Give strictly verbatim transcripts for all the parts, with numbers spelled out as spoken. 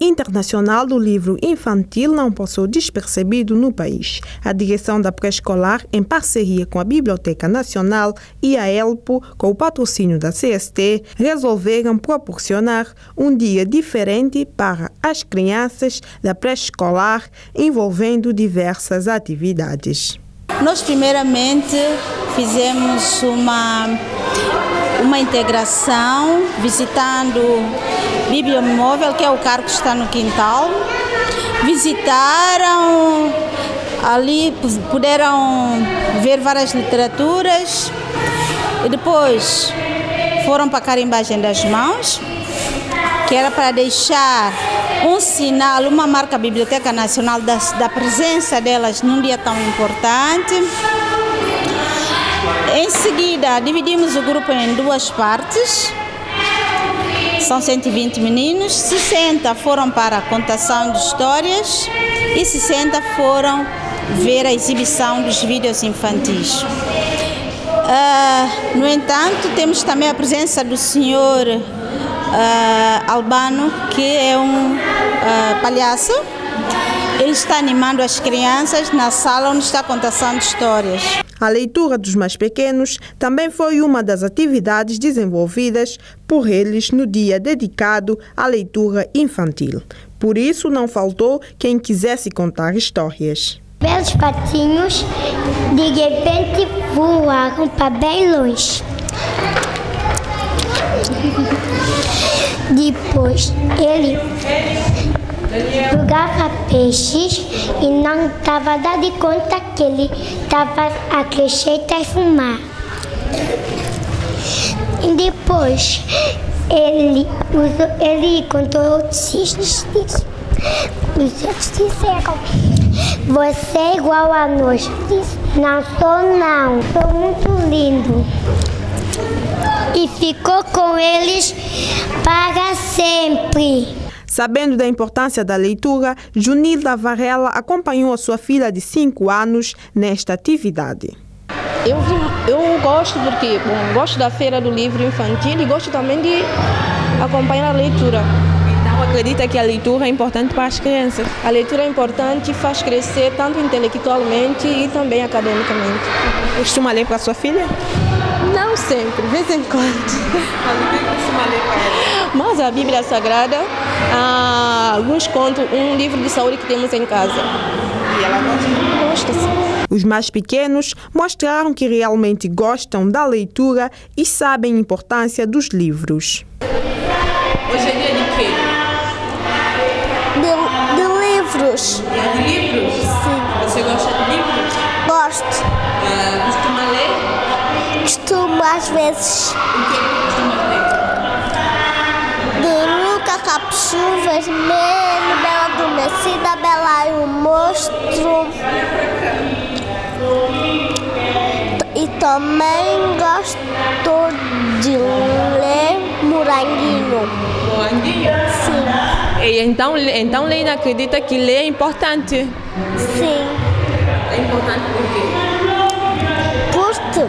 Internacional do Livro Infantil não passou despercebido no país. A direção da pré-escolar, em parceria com a Biblioteca Nacional e a ELPO, com o patrocínio da C S T, resolveram proporcionar um dia diferente para as crianças da pré-escolar, envolvendo diversas atividades. Nós, primeiramente, fizemos uma, uma integração visitando o Bibliomóvel, que é o carro que está no quintal. Visitaram, ali puderam ver várias literaturas e depois foram para a carimbagem das mãos, que era para deixar um sinal, uma marca Biblioteca Nacional da, da presença delas num dia tão importante. Em seguida, dividimos o grupo em duas partes. São cento e vinte meninos, sessenta foram para a contação de histórias e sessenta foram ver a exibição dos vídeos infantis. Uh, no entanto, temos também a presença do senhor Uh, Albano, que é um uh, palhaço. Ele está animando as crianças na sala onde está a contação de histórias. A leitura dos mais pequenos também foi uma das atividades desenvolvidas por eles no dia dedicado à leitura infantil. Por isso, não faltou quem quisesse contar histórias. Belos patinhos de repente voaram para bem longe. Depois ele jogava peixes e não estava dando conta que ele estava a crescer e a fumar. E depois ele, ele contou os cisnes. Os cisnes disseram: você é igual a nós. Disse: não sou não, sou muito lindo. E ficou com eles para sempre. Sabendo da importância da leitura, Junilda Varela acompanhou a sua filha de cinco anos nesta atividade. Eu, eu gosto porque bom, gosto da Feira do Livro Infantil e gosto também de acompanhar a leitura. Então acredita que a leitura é importante para as crianças? A leitura é importante e faz crescer tanto intelectualmente e também academicamente. Costuma ler para a sua filha? Não sempre, de vez em quando. Mas a Bíblia Sagrada, ah, alguns contos, um livro de saúde que temos em casa. E ela gosta? Gosta, sim. Os mais pequenos mostraram que realmente gostam da leitura e sabem a importância dos livros. Hoje é dia de quê? De, de livros. É de livros? Sim. Você gosta de livros? Gosto. Uh, costuma ler? Costumo às vezes. O que é que costuma ler? De Luca, Capuchinho Vermelho, Bela Adormecida, Bela e o Monstro. E também gosto de ler Moranguinho. Moranguinho? Sim. E então, então Leina acredita que ler é importante? Sim. É importante por quê? Porque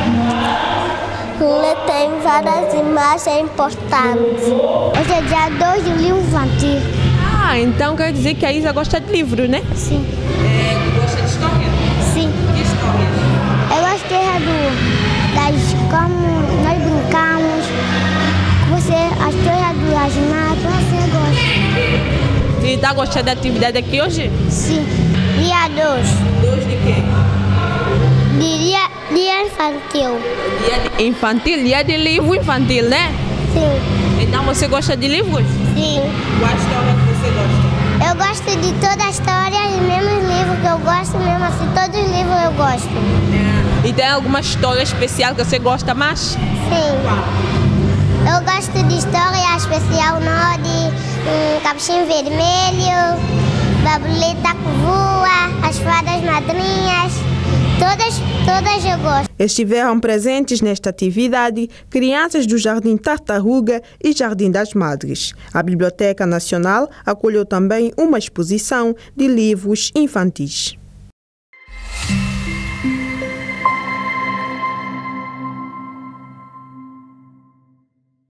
ler tem várias imagens importantes. Hoje é dia dois do livro infantil. Ah, então quer dizer que a Isa gosta de livros, né? Sim. É, gosta de história? Sim. Que história? Eu gostei do, das como nós brincamos. Você, a história do Asmato, você gosta. E está gostando da atividade aqui hoje? Sim. Dia dois. Dois de quê? Dia, dia infantil. Dia de infantil, dia de livro infantil, né? Sim. Então você gosta de livros? Sim. Qual história que você gosta? Eu gosto de toda a história e mesmo os livros que eu gosto, mesmo assim, todos os livros eu gosto. É. E tem alguma história especial que você gosta mais? Sim. Eu gosto de história especial, não, de um Capuchinho Vermelho, Babuleta que voa, as fadas madrinhas, todas, todas eu gosto. Estiveram presentes nesta atividade crianças do Jardim Tartaruga e Jardim das Madres. A Biblioteca Nacional acolheu também uma exposição de livros infantis.